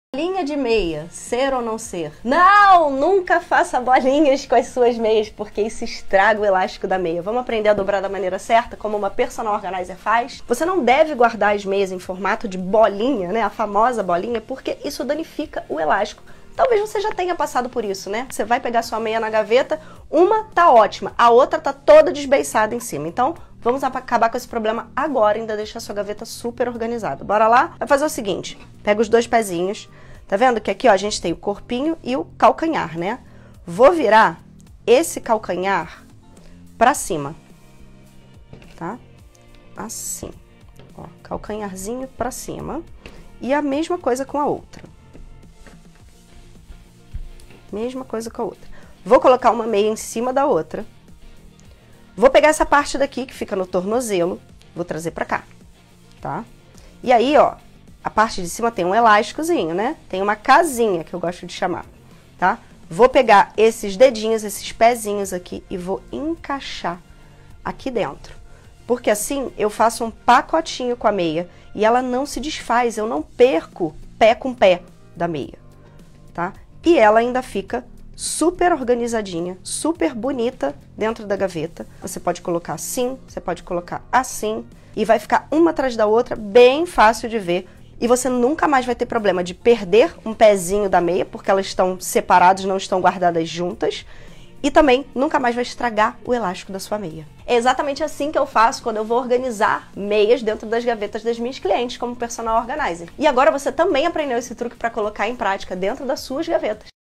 Bolinha de meia, ser ou não ser? Não, nunca faça bolinhas com as suas meias, porque isso estraga o elástico da meia. Vamos aprender a dobrar da maneira certa, como uma personal organizer faz? Você não deve guardar as meias em formato de bolinha, né? A famosa bolinha, porque isso danifica o elástico. Talvez você já tenha passado por isso, né? Você vai pegar sua meia na gaveta, uma tá ótima, a outra tá toda desbeiçada em cima. Então, vamos acabar com esse problema agora e ainda deixar a sua gaveta super organizada. Bora lá? Vai fazer o seguinte, pega os dois pezinhos, tá vendo que aqui ó, a gente tem o corpinho e o calcanhar, né? Vou virar esse calcanhar pra cima, tá? Assim, ó, calcanharzinho pra cima. E a mesma coisa com a outra. Mesma coisa com a outra. Vou colocar uma meia em cima da outra. Vou pegar essa parte daqui que fica no tornozelo, vou trazer pra cá, tá? E aí, ó, a parte de cima tem um elásticozinho, né? Tem uma casinha que eu gosto de chamar, tá? Vou pegar esses dedinhos, esses pezinhos aqui e vou encaixar aqui dentro. Porque assim eu faço um pacotinho com a meia e ela não se desfaz, eu não perco pé com pé da meia, tá? E ela ainda fica super organizadinha, super bonita dentro da gaveta. Você pode colocar assim, você pode colocar assim, e vai ficar uma atrás da outra, bem fácil de ver. E você nunca mais vai ter problema de perder um pezinho da meia, porque elas estão separadas, não estão guardadas juntas. E também nunca mais vai estragar o elástico da sua meia. É exatamente assim que eu faço quando eu vou organizar meias dentro das gavetas das minhas clientes como personal organizer. E agora você também aprendeu esse truque para colocar em prática dentro das suas gavetas.